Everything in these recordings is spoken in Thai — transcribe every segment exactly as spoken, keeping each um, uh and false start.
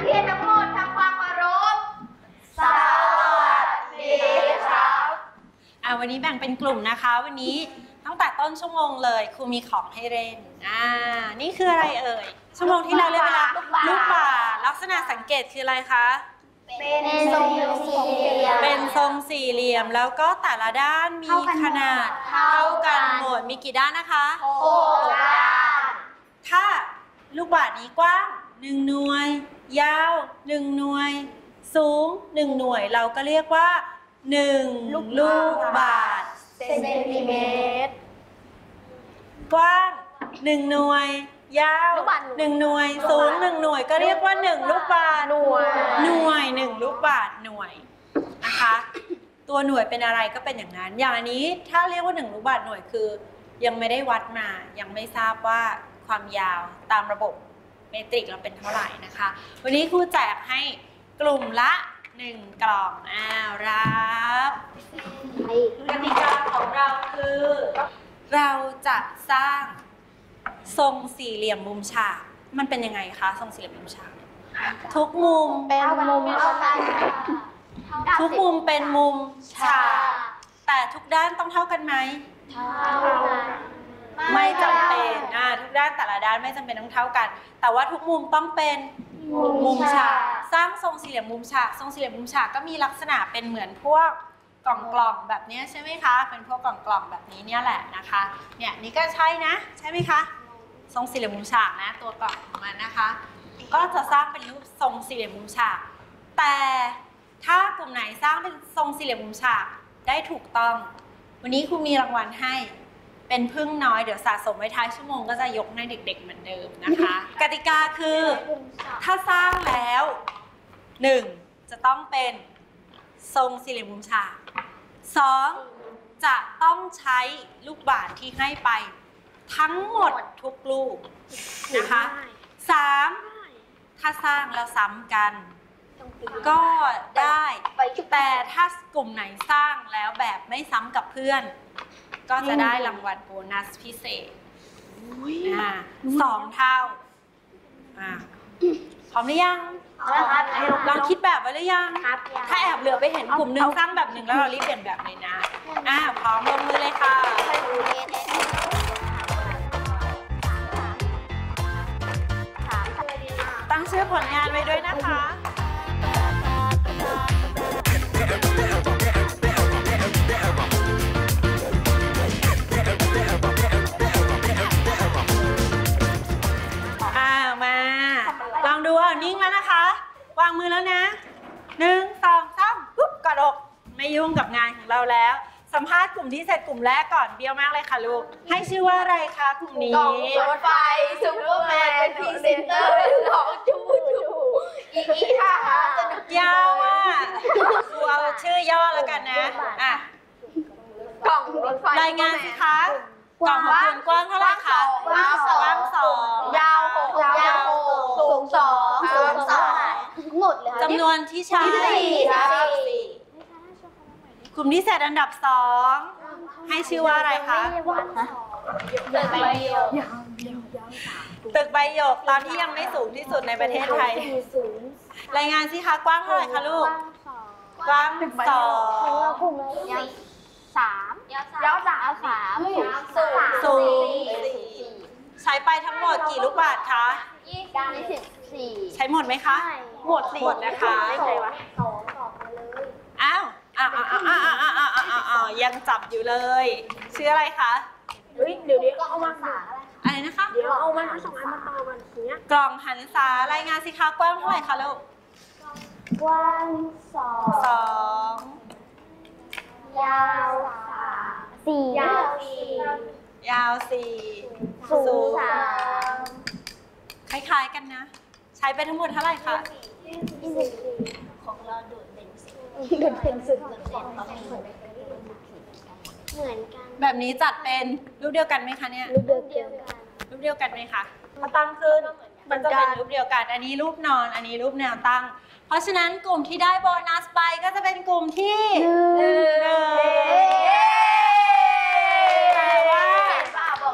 เรียนทั้งหมดทำความเคารพสวัสดีครับอ่าวันนี้แบ่งเป็นกลุ่มนะคะวันนี้ตั้งแต่ต้นชั่วโมงเลยครูมีของให้เล่นอ่านี่คืออะไรเอ่ยชั่วโมงที่เราเล่นเวลาลูกบาศก์ลักษณะสังเกตคืออะไรคะเป็นทรงสี่เหลี่ยมเป็นทรงสี่เหลี่ยมแล้วก็แต่ละด้านมีขนาดเท่ากันหมดมีกี่ด้านนะคะหกด้านถ้าลูกบาศก์นี้กว้างหนึ่งหน่วยยาวหนึ่งหน่วยสูงหนึ่งหน่วยเราก็เรียกว่าหนึ่งลูกบาศก์เซนติเมตรกว้างหนึ่งหน่วยยาวหนึ่งหน่วยสูงหนึ่งหน่วยก็เรียกว่าหนึ่งลูกบาศก์หน่วยหน่วยหนึ่งลูกบาศก์หน่วยนะคะตัวหน่วยเป็นอะไรก็เป็นอย่างนั้นอย่างอันนี้ถ้าเรียกว่าหนึ่งลูกบาศก์หน่วยคือยังไม่ได้วัดมายังไม่ทราบว่าความยาวตามระบบเมตริกเราเป็นเท่าไหร่นะคะวันนี้ครูแจกให้กลุ่มละหนึ่งกล่องอ้าวรับกติกาของเราคือเราจะสร้างทรงสี่เหลี่ยมมุมฉากมันเป็นยังไงคะทรงสี่เหลี่ยมมุมฉากทุกมุมเป็นมุมเท่ากันทุกมุมเป็นมุมฉากแต่ทุกด้านต้องเท่ากันไหมเท่ากันไม่จำเป็นอ่าทุกด้านแต่ละด้านไม่จำเป็นต้องเท่ากันแต่ว่าทุกมุมต้องเป็นมุมฉากสร้างทรงสี่เหลี่ยมมุมฉากทรงสี่เหลี่ยมมุมฉากก็มีลักษณะเป็นเหมือนพวกกล่องกล่องแบบนี้ใช่ไหมคะเป็นพวกกล่องกล่องแบบนี้เนี่ยแหละนะคะเนี่ยนี่ก็ใช่นะใช่ไหมคะทรงสี่เหลี่ยมมุมฉากนะตัวกล่องของมันนะคะก็จะสร้างเป็นรูปทรงสี่เหลี่ยมมุมฉากแต่ถ้ากลุ่มไหนสร้างเป็นทรงสี่เหลี่ยมมุมฉากได้ถูกต้องวันนี้ครูมีรางวัลให้เป็นพึ่งน้อยเดี๋ยวสะสมไว้ท้ายชั่วโมงก็จะยกให้เด็กๆเหมือนเดิมนะคะกติกาคือถ้าสร้างแล้วหนึ่งจะต้องเป็นทรงสี่เหลี่ยมมุมฉากสองจะต้องใช้ลูกบาศก์ที่ให้ไปทั้งหมดทุกลูกนะคะสามถ้าสร้างแล้วซ้ำกันก็ได้แต่ถ้ากลุ่มไหนสร้างแล้วแบบไม่ซ้ำกับเพื่อนก็จะได้รางวัลโบนัสพิเศษสองเท่าพร้อมหรือยังลองคิดแบบไว้หรือยังถ้าแอบเหลือไปเห็นกลุ่มหนึ่งสร้างแบบหนึ่งแล้วเรารีบเปลี่ยนแบบเลยนะอ่าพร้อมลงมือเลยค่ะตั้งชื่อผลงานไว้ด้วยนะคะลองดูอ่ะนิ่งแล้วนะคะวางมือแล้วนะหนึ่งสองสามปุ๊บกอดอกไม่ยุ่งกับงานของเราแล้วสัมภาษณ์กลุ่มที่เสร็จกลุ่มแรกก่อนเบี้ยวมากเลยค่ะลูกให้ชื่อว่าอะไรคะกลุ่มนี้กล่องรถไฟซูเปอร์แมนพรีเซนเตอร์ของจูจูอีอีค่ะสนุกยาวอ่ะครูเอาชื่อย่อแล้วกันนะอ่ะกล่องรถไฟรายงานสิคะกล่องของคุณกว้างเท่าไหร่คะกว้างสองกว้างสองยาวหกยาวหกสูงสองสูงสองหมดเลยจำนวนที่ใช้กลุ่มที่เสร็จอันดับสองให้ชื่อว่าอะไรคะตึกใบหยกตึกใบหยกตอนที่ยังไม่สูงที่สุดในประเทศไทยรายงานสิคะกว้างเท่าไหร่คะลูกกว้างสองสามยาวสามสามสูงสูงใช้ไปทั้งหมดกี่ลูกบาศก์คะยี่สิบสี่ใช้หมดไหมคะหมดหมดนะคะอ้าวอ้าวอ้าวอ้าวอ้าวอ้าวอ้าวยังจับอยู่เลยชื่ออะไรคะเฮ้ยเดี๋ยวนี้ก็เอามาสาอะไรนะคะเดี๋ยวเอามาทั้งสองอันมาต่อกันเนี้ยกล่องหันษารายงานสิคะกว้างเท่าไหร่คะลูกกว้างสองสองยาวสามสี่ยาวสี่ยาวสี่สูงสามคล้ายๆกันนะใช้ไปทั้งหมดเท่าไหร่คะยี่สิบสี่ของเราโดดเด่นสุดโดดเด่นสุดเหมือนกันเหมือนกันแบบนี้จัดเป็นรูปเดียวกันไหมคะเนี่ยรูปเดียวกันรูปเดียวกันไหมคะพอตั้งขึ้นมันจะเป็นรูปเดียวกันอันนี้รูปนอนอันนี้รูปแนวตั้งเพราะฉะนั้นกลุ่มที่ได้โบนัสไปก็จะเป็นกลุ่มที่หนึ่งแต่ว่าแต่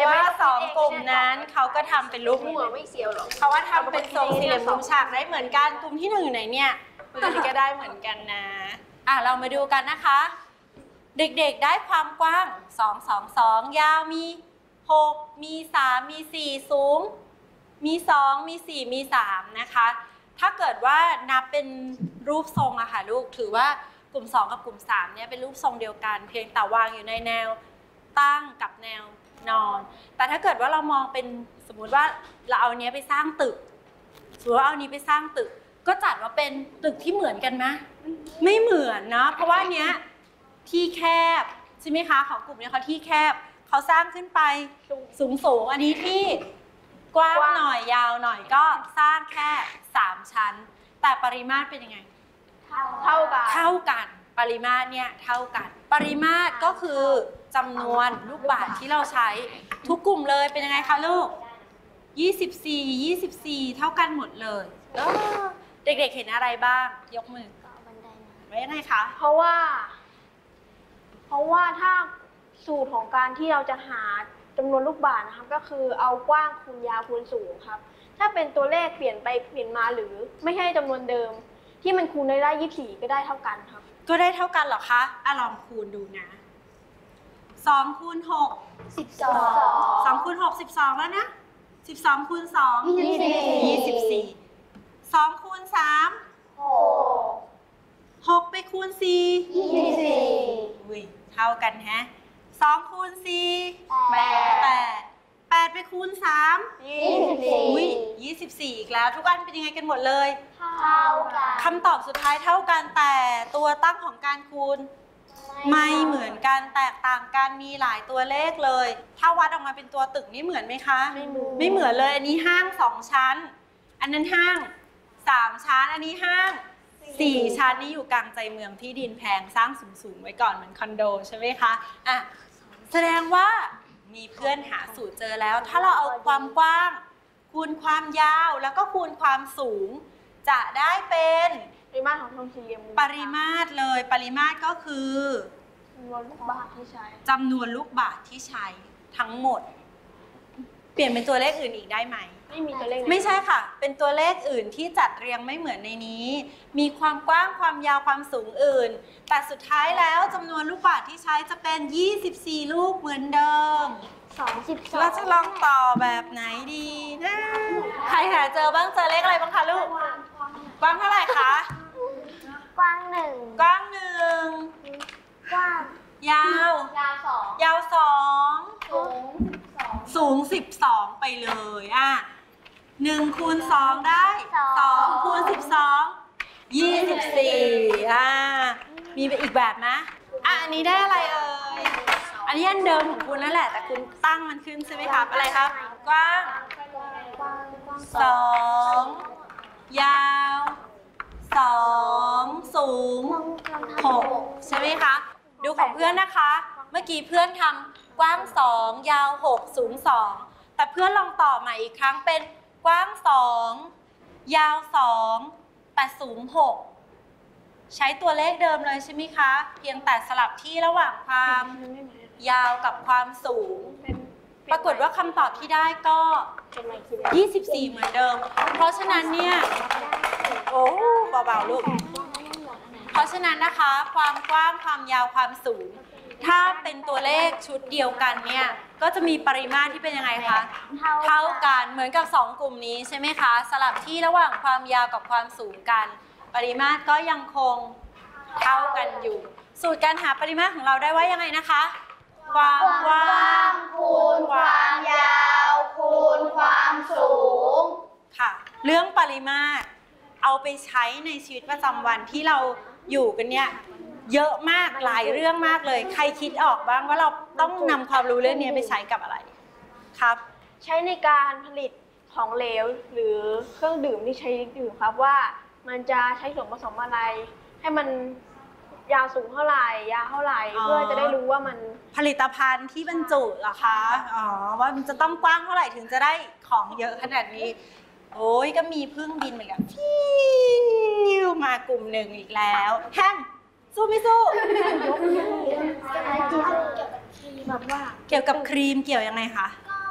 ว่าสองกลุ่มนั้นเขาก็ทำเป็นรูปหัวไม่เสียวหรอกเขาว่าทำเป็นทรงสี่เหลี่ยมมุมฉากได้เหมือนกันกลุ่มที่หนึ่งอยู่ไหนเนี่ยกลุ่มนี้ก็ได้เหมือนกันนะอ่ะเรามาดูกันนะคะ เด็กๆได้ความกว้างสอง สอง สองยาวมีหกมีสามมีสี่สูงมีสองมีสี่มีสามนะคะถ้าเกิดว่านับเป็นรูปทรงอะค่ะลูกถือว่ากลุ่มสองกับกลุ่มสามเนี่ยเป็นรูปทรงเดียวกันเพียงแต่วางอยู่ในแนวตั้งกับแนวนอนแต่ถ้าเกิดว่าเรามองเป็นสมมุติว่าเราเอาเนี้ยไปสร้างตึกสมมติว่าเอานี้ไปสร้างตึกก็จัดว่าเป็นตึกที่เหมือนกันไหมไม่เหมือนเนาะเพราะว่าเนี้ยที่แคบใช่ไหมคะของกลุ่มนี้เขาที่แคบเขาสร้างขึ้นไปสูงสูงอันนี้ที่กว้างหน่อยยาวหน่อยก็สร้างแค่สามชั้นแต่ปริมาตรเป็นยังไงเท่ากันเท่ากันปริมาตรเนี่ยเท่ากันปริมาตรก็คือจำนวนลูกบาศก์ที่เราใช้ทุกกลุ่มเลยเป็นยังไงคะลูกยี่สิบสี่ ยี่สิบสี่เท่ากันหมดเลยเออเด็กๆเห็นอะไรบ้างยกมือไว้ยังไงคะเพราะว่าเพราะว่าถ้าสูตรของการที่เราจะหาจำนวนลูกบาศก์นะครับก็คือเอากว้างคูณยาวคูณสูงครับถ้าเป็นตัวเลขเปลี่ยนไปเปลี่ยนมาหรือไม่ใช่จำนวนเดิมที่มันคูณได้ได้ยี่สิบสี่ก็ได้เท่ากันครับก็ได้เท่ากันเหรอคะอ่ะลองคูณดูนะสองคูณหกสิบสองสองคูณหกสิบสองแล้วนะสิบสองคูณสองยี่สิบสี่ยี่สิบสี่สองคูณสามหกหกไปคูณสี่ยี่สิบสี่อุ้ยเท่ากันแฮะสองคูณสี่แปดแปดแปดไปคูณสามยี่สิบสี่อุ้ยยี่สิบสี่อีกแล้วทุกอันเป็นยังไงกันหมดเลยเท่ากันคำตอบสุดท้ายเท่ากันแต่ตัวตั้งของการคูณไม่เหมือนกันแตกต่างกันมีหลายตัวเลขเลยถ้าวัดออกมาเป็นตัวตึกนี่เหมือนไหมคะไม่เหมือนไม่เหมือนเลยอันนี้ห้างสองชั้นอันนั้นห้างสามชั้นอันนี้ห้างสี่ชั้นนี่อยู่กลางใจเมืองที่ดินแพงสร้างสูงๆไว้ก่อนเหมือนคอนโดใช่ไหมคะอ่ะแสดงว่ามีเพื่อนหาสูตรเจอแล้วถ้าเราเอาความกว้างคูณความยาวแล้วก็คูณความสูงจะได้เป็นปริมาตรของทรงสี่เหลี่ยมมุมปริมาตรเลยปริมาตรก็คือจำนวนลูกบาศก์ที่ใช้จำนวนลูกบาศก์ที่ใช้ทั้งหมดเปลี่ยนเป็นตัวเลขอื่นอีกได้ไหมไม่มีตัวเลขไม่ใช่ค่ะเป็นตัวเลขอื่นที่จัดเรียงไม่เหมือนในนี้มีความกว้างความยาวความสูงอื่นแต่สุดท้ายแล้วจำนวนลูกบาศก์ที่ใช้จะเป็นยี่สิบสี่ลูกเหมือนเดิมสองสิบสองเราจะลองต่อแบบไหนดีนะใครหาเจอบ้างเจอเลขอะไรบ้างคะลูกกว้างเท่าไหร่คะกว้างหนึ่งกว้างหนึ่งกว้างยาวยาวสองยาวสองสูงสูงสิบสองไปเลยอ่ะหนึ่งคูณสองได้สองคูณสิบสองยี่สิบสี่อ่ะมีอีกแบบนะอ่ะอันนี้ได้อะไรเอ่ยอันนี้อันเดิมของคุณนั่นแหละแต่คุณตั้งมันขึ้นใช่ไหมครับอะไรครับกว้างสองยาวสองสูงหกใช่ไหมคะดูของเพื่อนนะคะเมื่อกี้เพื่อนทำกว้างสองยาวหกสูงสองแต่เพื่อนลองต่อใหม่อีกครั้งเป็นกว้างสองยาวสองแต่สูงหกใช้ตัวเลขเดิมเลยใช่ไหมคะเพียงแต่สลับที่ระหว่างความยาวกับความสูงปรากฏว่าคำตอบที่ได้ก็ยี่สิบสี่เหมือนเดิมเพราะฉะนั้นเนี่ยโอ้เบาๆลูกเพราะฉะนั้นนะคะความกว้างความยาวความสูงถ้าเป็นตัวเลขชุดเดียวกันเนี่ยก็จะมีปริมาตรที่เป็นยังไงคะเท่ากันเหมือนกับสองกลุ่มนี้ใช่ไหมคะสลับที่ระหว่างความยาวกับความสูงกันปริมาตรก็ยังคงเท่ากันอยู่สูตรการหาปริมาตรของเราได้ว่ายังไงนะคะความกว้างคูณความยาวคูณความสูงค่ะเรื่องปริมาตรเอาไปใช้ในชีวิตประจำวันที่เราอยู่กันเนี่ยเยอะมากหลายเรื่องมากเลยใครคิดออกบ้างว่าเราต้องนำความรู้เรื่องนี้ไปใช้กับอะไรครับใช้ในการผลิตของเหลวหรือเครื่องดื่มที่ใช้ดื่มครับว่ามันจะใช้ส่วนผสมอะไรให้มันยาวสูงเท่าไหร่ยาวเท่าไหร่เพื่อจะได้รู้ว่ามันผลิตภัณฑ์ที่บรรจุเหรอคะอ๋อว่ามันจะต้องกว้างเท่าไหร่ถึงจะได้ของเยอะขนาดนี้โอ้ยก็มีพึ่งบินเหมือนกันฟิวมากลุ่มหนึ่งอีกแล้วแฮมสู้ไม่สู้แบบว่าเกี่ยวกับครีมเกี่ยวยังไงคะก็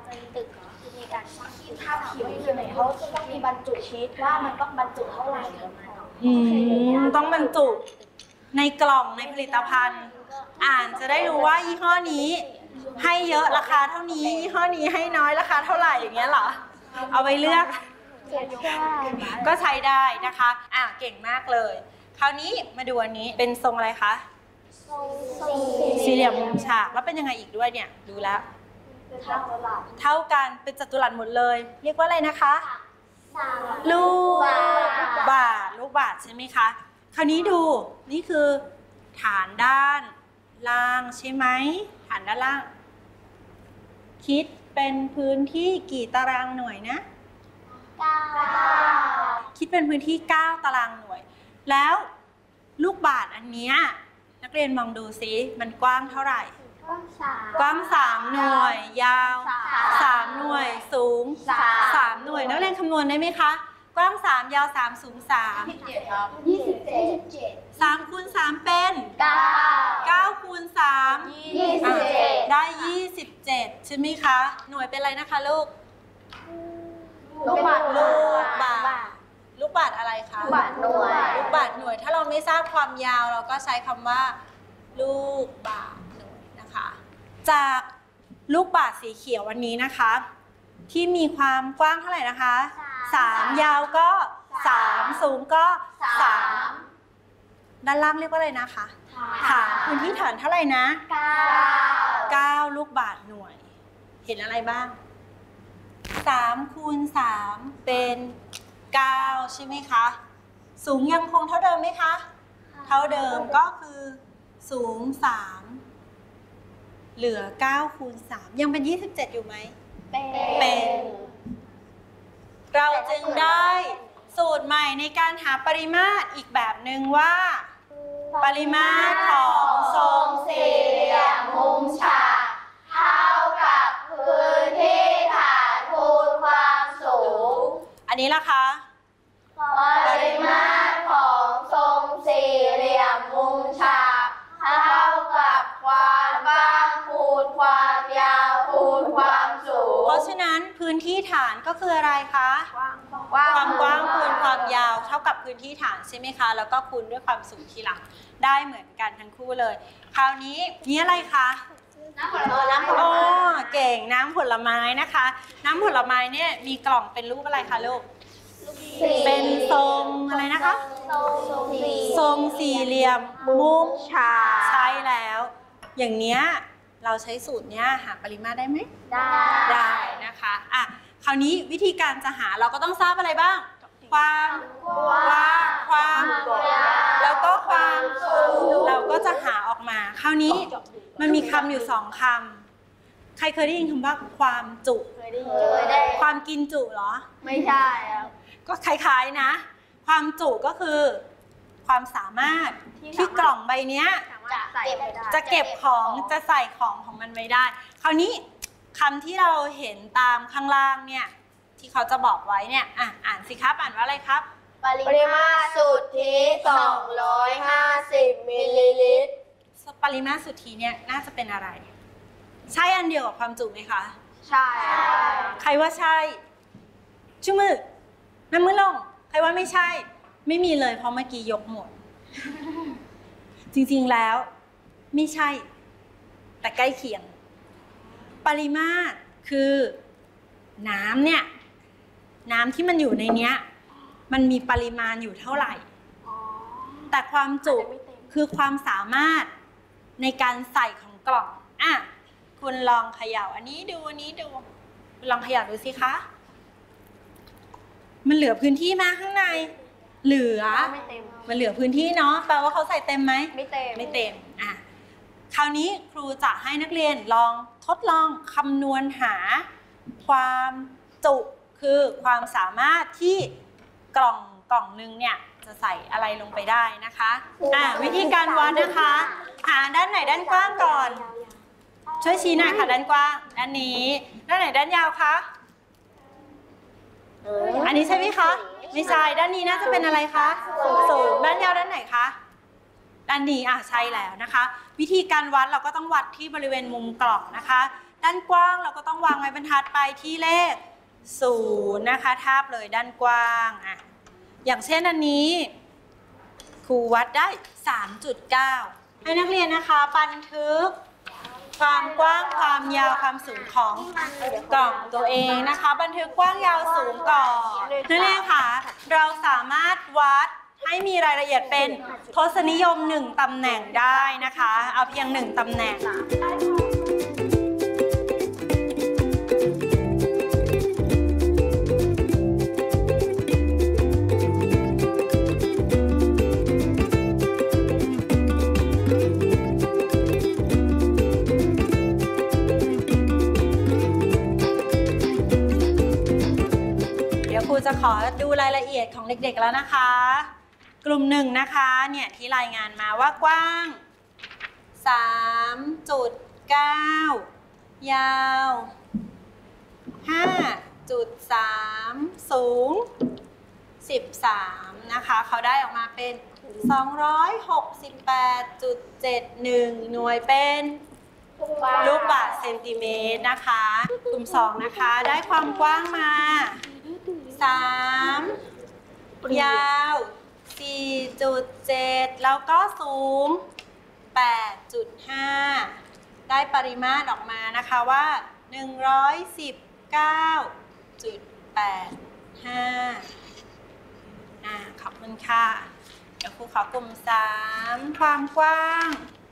เป็นตึกเหรอคือมีการสร้างที่ถ้าเขียวใช่ไหมเขาจะต้องมีบรรจุชีตว่ามันต้องบรรจุเท่าไหร่ประมาณนั้นอืมต้องบรรจุในกล่องในผลิตภัณฑ์ อ่านจะได้รู้ว่ายี่ห้อนี้ให้เยอะราคาเท่านี้ยี่ห้อนี้ให้น้อยราคาเท่าไหร่อย่างเงี้ยเหรอเอาไปเลือกก็ใช้ได้นะคะอ่ะเก่งมากเลยคราวนี้มาดูอันนี้เป็นทรงอะไรคะสี่เหลี่ยมมุมฉากแล้วเป็นยังไงอีกด้วยเนี่ยดูแล้วเท่ากันเป็นจัตุรัสหมดเลยเรียกว่าอะไรนะคะลูกบาศก์ลูกบาศก์ใช่ไหมคะคราวนี้ดูนี่คือฐานด้านล่างใช่ไหมฐานด้านล่างคิดเป็นพื้นที่กี่ตารางหน่วยนะคิดเป็นพื้นที่เก้าตารางหน่วยแล้วลูกบาศก์อันเนี้ยนักเรียนมองดูซิมันกว้างเท่าไหร่กว้างสามหน่วยยาวสามหน่วยสูงสามหน่วยนักเรียนคำนวณได้ไหมคะกว้างสามยาวสามสูงสามยี่สิบเจ็ดสามคูณสามเป็นเก้าเก้าคูณสามยี่สิบเจ็ดได้ยี่สิบเจ็ดใช่ไหมคะหน่วยเป็นอะไรนะคะลูกลูกบาศก์ลูกบาศก์ลูกบาศก์อะไรคะลูกบาศก์หน่วยลูกบาศก์หน่วยถ้าเราไม่ทราบความยาวเราก็ใช้คำว่าลูกบาศก์หน่วยนะคะจากลูกบาศก์สีเขียววันนี้นะคะที่มีความกว้างเท่าไหร่นะคะสามยาวก็สามสูงก็สามด้านล่างเรียกว่าอะไรนะคะฐานพื้นที่ฐานเท่าไหร่นะเก้าเก้าลูกบาศก์หน่วยเห็นอะไรบ้างสามคูณสามเป็นเก้าใช่ไหมคะสูงยังคงเท่าเดิมไหมคะเท่าเดิมก็คือสูงสามเหลือเก้าคูณสามยังเป็นยี่สิบเจ็ดอยู่ไหมเป็นเราจึงได้สูตรใหม่ในการหาปริมาตรอีกแบบหนึ่งว่าปริมาตรของทรงสี่เหลี่ยมมุมฉากเท่ากับพื้นที่ฐานคูณความสูงอันนี้ล่ะคะปริมาตรของทรงสี่เหลี่ยมมุมฉากเท่ากับความกว้างคูณความยาวคูณความสูงเพราะฉะนั้นพื้นที่ฐานก็คืออะไรคะความกว้างคูณความยาวเท่ากับพื้นที่ฐานใช่ไหมคะแล้วก็คูณด้วยความสูงทีหลังได้เหมือนกันทั้งคู่เลยคราวนี้นี่อะไรคะน้ำผลไม้น้ำผลโอ้ไม้เก่งน้ำผลไม้นะคะน้ำผลไม้เนี่ยมีกล่องเป็นรูปอะไรคะลูกเป็นทรงอะไรนะคะทรงสี่เหลี่ยมมุมฉากใช่แล้วอย่างเนี้ยเราใช้สูตรเนี้ยหาปริมาตรได้ไหมได้ได้นะคะอ่ะคราวนี้วิธีการจะหาเราก็ต้องทราบอะไรบ้างความกว้างความแล้วก็ความสูงเราก็จะหาออกมาคราวนี้มันมีคำอยู่สองคำใครเคยได้ยินคำว่าความจุความกินจุเหรอไม่ใช่ครับก็คล้ายๆนะความจุก็คือความสามารถที่กล่องใบนี้จะเก็บของจะใส่ของของมันไว้ได้คราวนี้คำที่เราเห็นตามข้างล่างเนี่ยที่เขาจะบอกไว้เนี่ยอ่ะอ่านสิครับอ่านว่าอะไรครับปริมาตรสุทธิสองร้อยห้าสิบมิลลิลิตรปริมาตรสุทธิเนี่ยน่าจะเป็นอะไรใช่อันเดียวกับความจุไหมคะใช่ใครว่าใช่ชูมือน้ำมือลงใครว่าไม่ใช่ไม่มีเลยเพราะเมื่อกี้ยกหมด จริงๆแล้วไม่ใช่แต่ใกล้เคียงปริมาตรคือน้ำเนี่ยน้ำที่มันอยู่ในเนี้ยมันมีปริมาณอยู่เท่าไหร่แต่ความจุคือความสามารถในการใส่ของกล่องอ่ะคุณลองเขย่าอันนี้ดูอันนี้ดูคุณลองเขย่าดูสิคะมันเหลือพื้นที่มาข้างในเหลือมันเหลือพื้นที่เนาะแปลว่าเขาใส่เต็มไหมไม่เต็มไม่เต็มอ่ะคราวนี้ครูจะให้นักเรียนลองทดลองคำนวณหาความจุคือความสามารถที่กล่องกล่องนึงเนี่ยจะใส่อะไรลงไปได้นะคะอ่ะวิธีการวัดนะคะหาด้านไหนด้านกว้างก่อนช่วยชี้หน่อยค่ะด้านกว้างด้านนี้ด้านไหนด้านยาวคะอันนี้ใช่ไหมคะไม่ใช่ด้านนี้น่าจะเป็นอะไรคะสูงด้านยาวด้านไหนคะด้านนี้อ่ะใช่แล้วนะคะวิธีการวัดเราก็ต้องวัดที่บริเวณมุมกล่องนะคะด้านกว้างเราก็ต้องวางไม้บรรทัดไปที่เลขศูนย์นะคะทาบเลยด้านกว้างอ่ะอย่างเช่นอันนี้ครูวัดได้ สามจุดเก้า ให้นักเรียนนะคะบันทึกความกว้างความยาวความสูงของกล่องตัวเองนะคะบันทึกกว้างยาวสูงก่อนนักเรียนค่ะเราสามารถวัดให้มีรายละเอียดเป็นทศนิยมหนึ่งตำแหน่งได้นะคะเอาเพียงหนึ่งตำแหน่งครูจะขอดูรายละเอียดของเด็กๆแล้วนะคะกลุ่มหนึ่งนะคะเนี่ยที่รายงานมาว่ากว้าง สามจุดเก้า ยาว ห้าจุดสาม สูง สิบสาม นะคะเขาได้ออกมาเป็น สองร้อยหกสิบแปดจุดเจ็ดหนึ่ง หน่วยเป็นลูกบาศก์เซนติเมตรนะคะกลุ่มสองนะคะได้ความกว้างมาสาม ยาว สี่จุดเจ็ด แล้วก็สูง แปดจุดห้า ได้ปริมาตรออกมานะคะว่า หนึ่งร้อยสิบเก้าจุดแปดห้า อ่าขอบคุณค่ะเดี๋ยวครูขอกลุ่มสาม ความกว้าง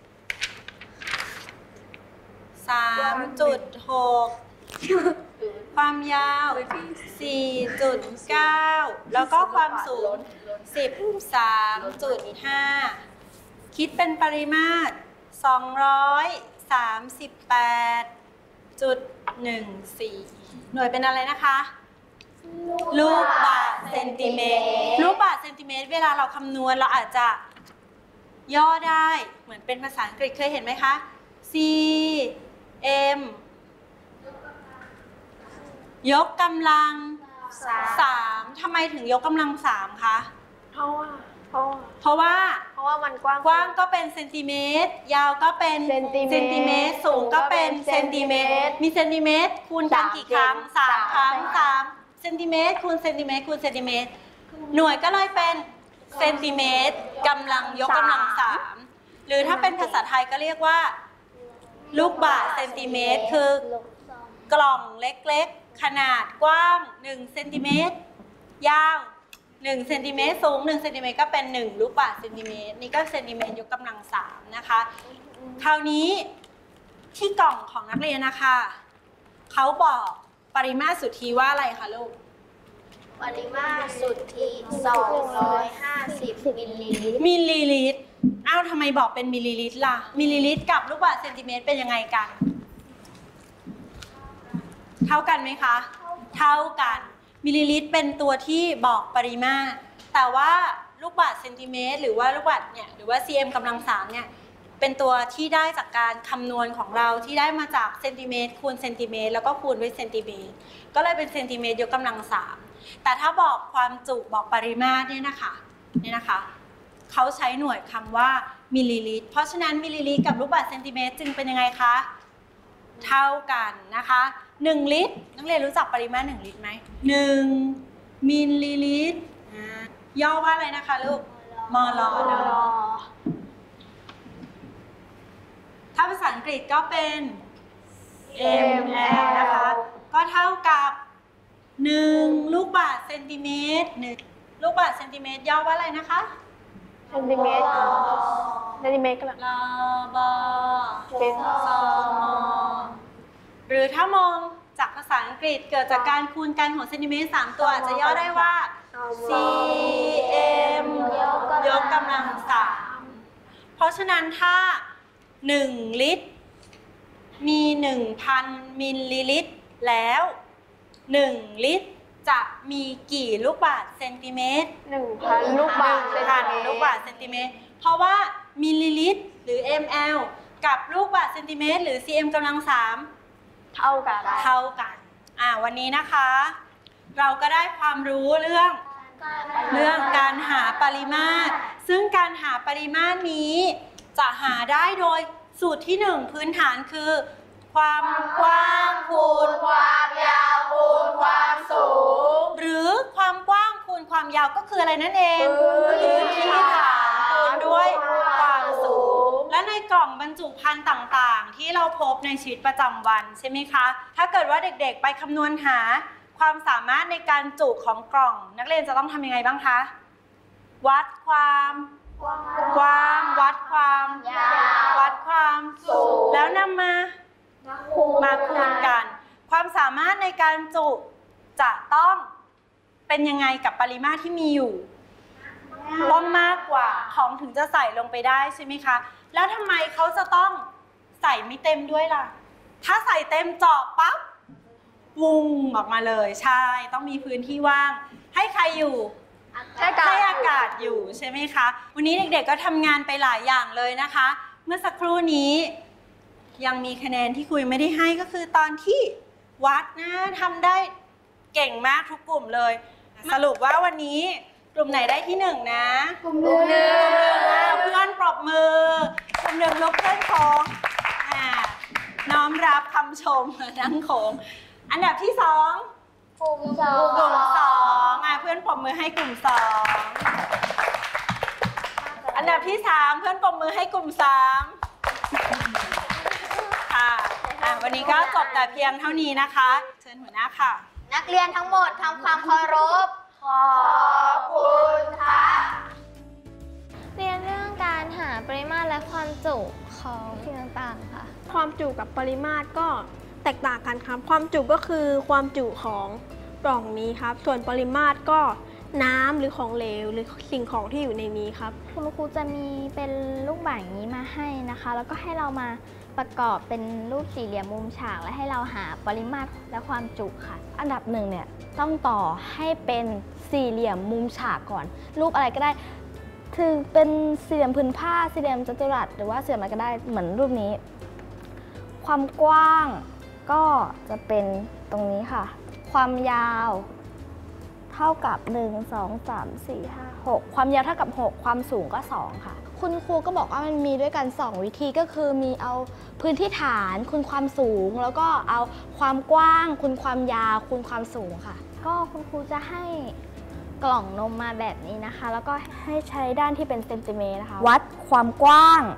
สามจุดหก ความยาว สี่จุดเก้า แล้วก็ความสูง สิบสามจุดห้า คิดเป็นปริมาตร สองร้อยสามสิบแปดจุดหนึ่งสี่ หน่วยเป็นอะไรนะคะ ลูกบาศก์เซนติเมตร ลูกบาศก์เซนติเมตรเวลาเราคำนวณเราอาจจะย่อได้เหมือนเป็นภาษาอังกฤษเคยเห็นไหมคะ C M ยกกำลังสามทำไมถึงยกกำลังสามคะเพราะว่าเพราะว่าเพราะว่าเพราะว่ามันกว้างกว้างก็เป็นเซนติเมตรยาวก็เป็นเซนติเมตรเซนติเมตรสูงก็เป็นเซนติเมตรมีเซนติเมตรคูณกันกี่ครั้งสามครั้งสามเซนติเมตรคูณเซนติเมตรคูณเซนติเมตรหน่วยก็เลยเป็นเซนติเมตรกำลังยกกำลังสามหรือถ้าเป็นภาษาไทยก็เรียกว่าลูกบาศก์เซนติเมตรคือกล่องเล็กๆขนาดกว้างหนึ่งเซนติเมตรยาวหนึ่งเซนติเมตรสูงหนึ่งเซนติเมตรก็เป็นหนึ่งลูกบาศก์เซนติเมตรนี่ก็เซนติเมตรยกกำลังสามนะคะคราวนี้ที่กล่องของนักเรียนนะคะเขาบอกปริมาตรสุทธิว่าอะไรคะลูกปริมาตรสุทธิสองร้อยห้าสิบมิลลิลิตรมิลลิลิตรอ้าวทำไมบอกเป็นมิลลิลิตรล่ะมิลลิลิตรกับลูกบาศก์เซนติเมตรเป็นยังไงกันเท่ากันไหมคะเท่ากันมิลลิลิตรเป็นตัวที่บอกปริมาตรแต่ว่าลูกบาศก์เซนติเมตรหรือว่าลูกบาศก์เนี่ยหรือว่า ซี เอ็ม กำลังสามเนี่ยเป็นตัวที่ได้จากการคำนวณของเราที่ได้มาจากเซนติเมตรคูณเซนติเมตรแล้วก็คูณด้วยเซนติเมตรก็เลยเป็นเซนติเมตรยกกำลังสามแต่ถ้าบอกความจุบอกปริมาตรเนี่ยนะคะเนี่ยนะคะเขาใช้หน่วยคำว่ามิลลิลิตรเพราะฉะนั้นมิลลิลิตรกับลูกบาศก์เซนติเมตรจึงเป็นยังไงคะเท่ากันนะคะหนึ่งลิตรนักเรียนรู้จักปริมาตรหนึ่งลิตรไหมหนึ่งมิลลิลิตรย่อว่าอะไรนะคะลูกมล.ถ้าภาษาอังกฤษก็เป็น เอ็ม แอล นะคะก็เท่ากับหนึ่งลูกบาศก์เซนติเมตรหนึ่งลูกบาศก์เซนติเมตรย่อว่าอะไรนะคะเซนติเมตรเซนติเมตรก็ละลบเป็นสม หรือถ้ามองจากภาษาอังกฤษเกิดจากการคูณกันของเซนติเมตรสามตัวอาจจะย่อได้ว่า ซี เอ็ม ยกกำลังสามเพราะฉะนั้นถ้าหนึ่งลิตรมี หนึ่งพัน มิลลิลิตรแล้วหนึ่งลิตรจะมีกี่ลูกบาศก์เซนติเมตรหนึ่งพัน ลูกบาศก์เซนติเมตรลูกบาศก์เซนติเมตรเพราะว่ามิลลิลิตรหรือ มล กับลูกบาศก์เซนติเมตรหรือ ซี เอ็ม กำลังสามเท่ากันเท่ากันอ่าวันนี้นะคะเราก็ได้ความรู้เรื่องเรื่องการหาปริมาตรซึ่งการหาปริมาตรนี้จะหาได้โดยสูตรที่หนึ่งพื้นฐานคือคความกว้างคูณความยาวคูณความสูงหรือความกว้างคูณความยาวก็คืออะไรนั่นเองพื้นที่ที่ฐานคูณด้วยความสูงงและในกล่องบรรจุภัณฑ์ต่างๆ ที่เราพบในชีวิตประจำวันใช่ไหมคะ ถ้าเกิดว่าเด็กๆ ไปคำนวณหาความสามารถในการจุของกล่อง นักเรียนจะต้องทำยังไงบ้างคะ วัดความกว้างวัดความยาววัดความสูงแล้วนำมา มาคูณกัน ความสามารถในการจุจะต้องเป็นยังไงกับปริมาตรที่มีอยู่ต้องมากกว่าของถึงจะใส่ลงไปได้ใช่ไหมคะแล้วทำไมเขาจะต้องใส่ไม่เต็มด้วยล่ะถ้าใส่เต็มเจาะปั๊บวุงออกมาเลยใช่ต้องมีพื้นที่ว่างให้ใครอยู่ให้อากาศอยู่ใช่ไหมคะวันนี้เด็กๆก็ทำงานไปหลายอย่างเลยนะคะ เมื่อสักครู่นี้ยังมีคะแนนที่คุยไม่ได้ให้ก็คือตอนที่วัดนะทำได้เก่งมากทุกกลุ่มเลยสรุปว่าวันนี้กลุ่มไหนได้ที่หนึ่งนะกลุ่มหนึ่งเพื่อนปรบมือกลุ่มหนึ่งยกเพื่อนโค้งน้อมรับคำชมนั่งโค้งอันดับที่สองกลุ่มสองกลุ่มสองเพื่อนปรบมือให้กลุ่มสองอันดับที่สามเพื่อนปรบมือให้กลุ่มสามค่ะวันนี้ก็จบแต่เพียงเท่านี้นะคะเชิญหัวหน้าค่ะนักเรียนทั้งหมดทำความเคารพขอบคุณค่ะเรียนเรื่องการหาปริมาตรและความจุของสิ่งต่างๆค่ะความจุกับปริมาตรก็แตกต่างกันครับความจุก็คือความจุของกล่องนี้ครับส่วนปริมาตรก็น้ำหรือของเหลวหรือสิ่งของที่อยู่ในนี้ครับคุณครูจะมีเป็นลูกบาศก์อย่างนี้มาให้นะคะแล้วก็ให้เรามาประกอบเป็นรูปสี่เหลี่ยมมุมฉากและให้เราหาปริมาตรและความจุค่ะอันดับหนึ่งเนี่ยต้องต่อให้เป็นสี่เหลี่ยมมุมฉากก่อนรูปอะไรก็ได้ถึงเป็นสี่เหลี่ยมผืนผ้าสี่เหลี่ยมจัตุรัสหรือว่าสี่เหลี่ยมอะไรก็ได้เหมือนรูปนี้ความกว้างก็จะเป็นตรงนี้ค่ะความยาวเท่ากับหนึ่ง สอง สาม สี่ ห้า หกความยาวเท่ากับหกความสูงก็สองค่ะคุณครูก็บอกว่ามันมีด้วยกันสองวิธีก็คือมีเอาพื้นที่ฐานคูณความสูงแล้วก็เอาความกว้างคูณความยาวคูณความสูงค่ะก็คุณครูจะให้กล่องนมมาแบบนี้นะคะแล้วก็ให้ใช้ด้านที่เป็นเซนติเมตรนะคะวัดความกว้าง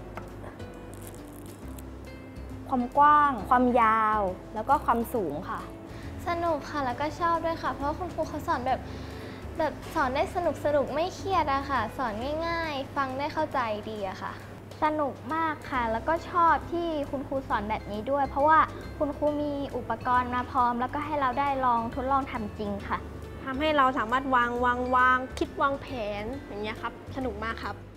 ความกว้างความยาวแล้วก็ความสูงค่ะสนุกค่ะแล้วก็ชอบด้วยค่ะเพราะคุณครูเขาสอนแบบแบบสอนได้สนุกสนุกไม่เครียดอะค่ะสอนง่ายๆฟังได้เข้าใจดีอะค่ะสนุกมากค่ะแล้วก็ชอบที่คุณครูสอนแบบนี้ด้วยเพราะว่าคุณครูมีอุปกรณ์มาพร้อมแล้วก็ให้เราได้ลองทดลองทำจริงค่ะทำให้เราสามารถวางวางวางคิดวางแผนอย่างเงี้ยครับสนุกมากครับ